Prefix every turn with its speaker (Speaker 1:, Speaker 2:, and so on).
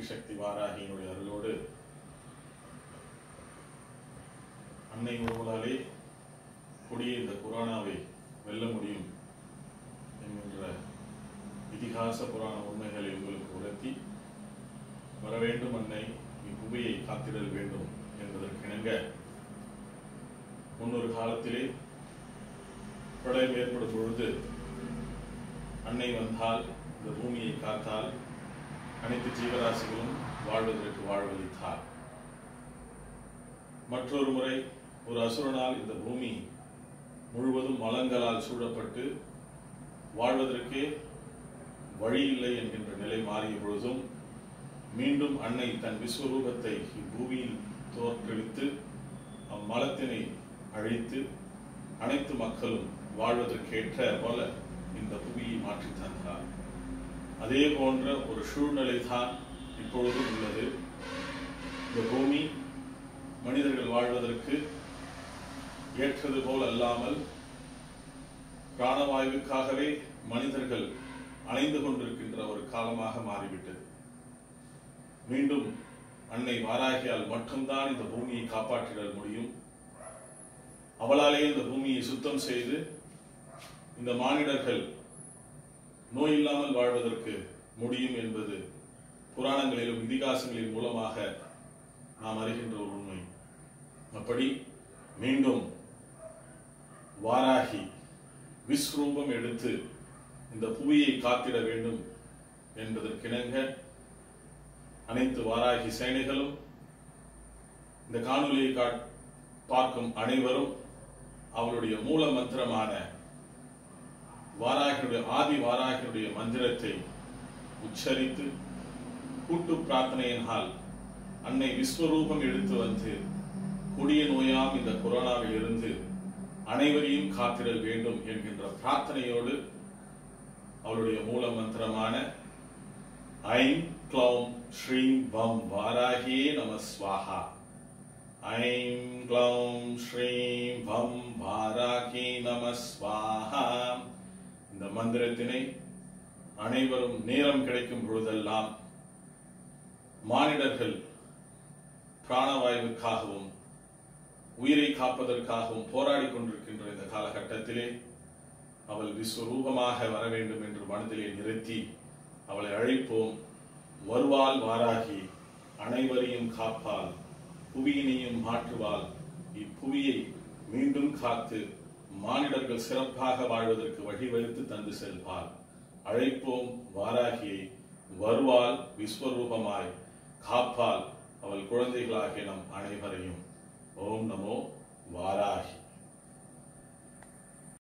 Speaker 1: ஸ்ரீசக்தி வாராகியினுடைய அருளோடு அன்னை உறவுகளாலே கொடிய இந்த கொரோனாவை வெல்ல முடியும் என்கின்ற இதிகாச புராண உண்மைகளை உங்களுக்கு உணர்த்தி வர வேண்டும். அன்னை இப்புவியை காத்திடல் வேண்டும் என்பதற்கிணங்க முன்னொரு காலத்திலே பிரளயம் ஏற்படும் பொழுது அன்னை வந்தால் இந்த பூமியை காத்தால் அனைத்து ஜீவராசிகளும் வாழ்வதற்கு வாழ்வளித்தார். மற்றொரு முறை ஒரு அசுரனால் இந்த பூமி முழுவதும் மலங்களால் சூழப்பட்டு வாழ்வதற்கே வழி இல்லை என்கின்ற நிலை மாறிய பொழுதும் மீண்டும் அன்னை தன் விஸ்வரூபத்தை இப்பூமியில் தோற்றளித்து அம்மலத்தினை அழித்து அனைத்து மக்களும் வாழ்வதற்கேற்ற போல இந்த புவியை மாற்றி தந்தார். அதே போன்ற ஒரு சூழ்நிலை தான் இப்பொழுதும் உள்ளது. இந்த பூமி மனிதர்கள் வாழ்வதற்கு ஏற்றது போல் அல்லாமல் பிராணவாயுக்காகவே மனிதர்கள் அலைந்து கொண்டிருக்கின்ற ஒரு காலமாக மாறிவிட்டது. மீண்டும் அன்னை வாராகியால் மட்டும்தான் இந்த பூமியை காப்பாற்றிட முடியும். அவளாலே இந்த பூமியை சுத்தம் செய்து இந்த மானிடர்கள் நோய் இல்லாமல் வாழ்வதற்கு முடியும் என்பது புராணங்களிலும் இதிகாசங்களின் மூலமாக நாம் அறிகின்ற ஒரு உண்மை. அப்படி மீண்டும் வாராகி விஸ்வரூபம் எடுத்து இந்த புவியை காத்திட வேண்டும் என்பதற்கிணங்க அனைத்து வாராகி சேனைகளும் இந்த காணொலியை பார்க்கும் அனைவரும் அவளுடைய மூல மந்திரமான வாராகியுடைய ஆதி வாராகியுடைய மந்திரத்தை உச்சரித்து கூட்டு பிரார்த்தனையினால் அன்னை விஸ்வரூபம் எடுத்து வந்து கொடிய நோயாம் இந்த கொரோனாவில் இருந்து அனைவரையும் காத்திடல் வேண்டும் என்கின்ற பிரார்த்தனையோடு அவளுடைய மூல மந்திரமான ஐம் க்ளௌம் ஸ்ரீம் வம் வாராகியே நம ஸ்வாஹா, ஐம் க்ளௌம் ஸ்ரீம் வம் வாராகி நம ஸ்வாஹா இந்த மந்திரத்தினை அனைவரும் நேரம் கிடைக்கும் பொழுதெல்லாம் மானிடர்கள் பிராணவாயுவுக்காகவும் உயிரை காப்பதற்காகவும் போராடி கொண்டிருக்கின்ற இந்த காலகட்டத்திலே அவள் விஸ்வரூபமாக வர வேண்டும் என்று மனதிலே நிறுத்தி அவளை அழைப்போம். வருவாள் வாராகி, அனைவரையும் காப்பாள், புவியினையும் மாற்றுவாள், இப்புவியை மீண்டும் காத்து மானிடர்கள் சிறப்பாக வாழ்வதற்கு வழிவகுத்து தந்து செல்வாள். அழைப்போம் வாராகியை, வருவாள் விஸ்வரூபமாய், காப்பாள் அவள் குழந்தைகளாகிய நம் அனைவரையும். ஓம் நமோ வாராகி.